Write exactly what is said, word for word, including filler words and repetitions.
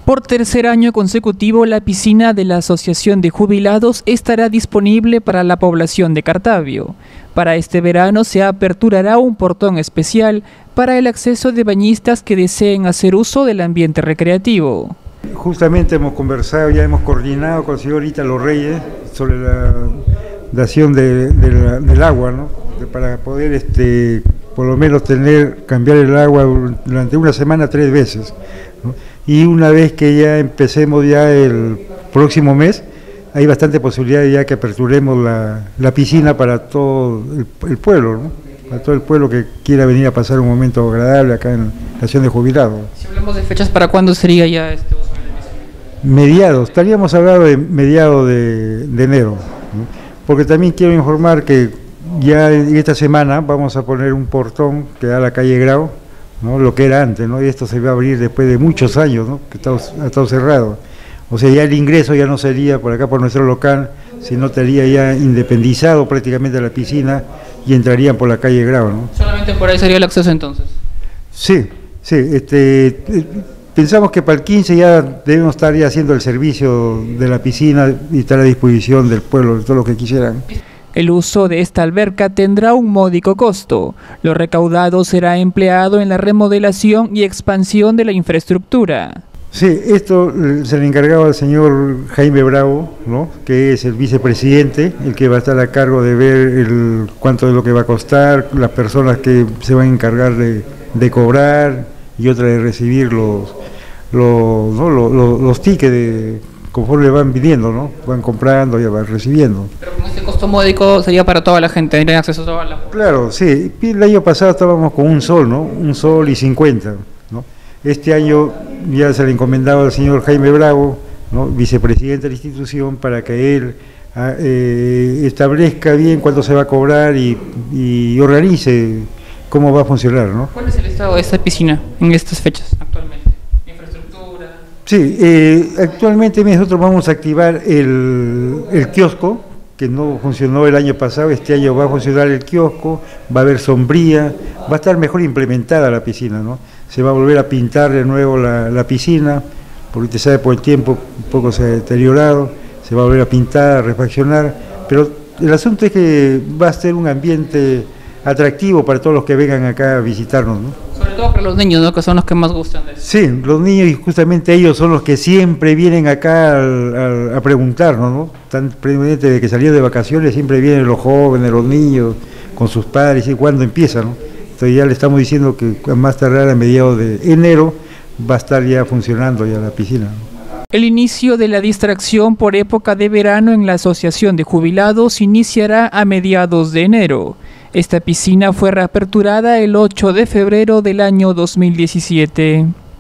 Por tercer año consecutivo, la piscina de la Asociación de Jubilados estará disponible para la población de Cartavio. Para este verano se aperturará un portón especial para el acceso de bañistas que deseen hacer uso del ambiente recreativo. Justamente hemos conversado, ya hemos coordinado con el señor Ita Los Reyes sobre la dación de, de la, del agua, ¿no? De, para poder este, por lo menos tener, cambiar el agua durante una semana tres veces, ¿no? Y una vez que ya empecemos ya el próximo mes, hay bastante posibilidad ya que aperturemos la, la piscina para todo el, el pueblo, ¿no? Para todo el pueblo que quiera venir a pasar un momento agradable acá en la Asociación de Jubilados. Si hablamos de fechas, ¿para cuándo sería ya este uso de la piscina? Mediados, estaríamos hablando de mediados de, de enero, ¿no? Porque también quiero informar que ya esta semana vamos a poner un portón que da a la calle Grau, ¿no? Lo que era antes, ¿no? Y esto se va a abrir después de muchos años, ¿no? Que está, ha estado cerrado. O sea, ya el ingreso ya no sería por acá por nuestro local, sino estaría ya independizado prácticamente de la piscina y entrarían por la calle Grau, ¿no? ¿Solamente por ahí sería el acceso entonces? Sí, sí, este, pensamos que para el quince ya debemos estar ya haciendo el servicio de la piscina y estar a disposición del pueblo, de todos los que quisieran. El uso de esta alberca tendrá un módico costo. Lo recaudado será empleado en la remodelación y expansión de la infraestructura. Sí, esto se le encargaba al señor Jaime Bravo, ¿no? Que es el vicepresidente, el que va a estar a cargo de ver el, cuánto es lo que va a costar, las personas que se van a encargar de, de cobrar y otras de recibir los, los, ¿no? los, los, los tickets de, conforme van viniendo, ¿no? Van comprando y van recibiendo. Pero con este costo módico sería para toda la gente, tendrían acceso a toda la... Claro, sí, el año pasado estábamos con un sol, ¿no? Un sol y cincuenta, ¿no? Este año ya se le encomendaba al señor Jaime Bravo, ¿no? Vicepresidente de la institución, para que él eh, establezca bien cuánto se va a cobrar y, y organice cómo va a funcionar, ¿no? ¿Cuál es el estado de esta piscina en estas fechas actualmente? ¿Infraestructura? Sí, eh, actualmente nosotros vamos a activar el, el kiosco, que no funcionó el año pasado. Este año va a funcionar el kiosco, va a haber sombría, va a estar mejor implementada la piscina, ¿no? Se va a volver a pintar de nuevo la, la piscina, porque usted sabe por el tiempo un poco se ha deteriorado, se va a volver a pintar, a refaccionar, pero el asunto es que va a ser un ambiente atractivo para todos los que vengan acá a visitarnos, ¿no? Sobre todo para los niños, ¿no? Que son los que más gustan de eso. Sí, los niños, y justamente ellos son los que siempre vienen acá al, al, a preguntarnos, ¿no? Tan pendientes de que salieron de vacaciones, siempre vienen los jóvenes, los niños, con sus padres, y cuándo empieza, ¿no? Entonces ya le estamos diciendo que a más tardar a mediados de enero va a estar ya funcionando ya la piscina, ¿no? El inicio de la distracción por época de verano en la Asociación de Jubilados iniciará a mediados de enero. Esta piscina fue reaperturada el ocho de febrero del año dos mil diecisiete.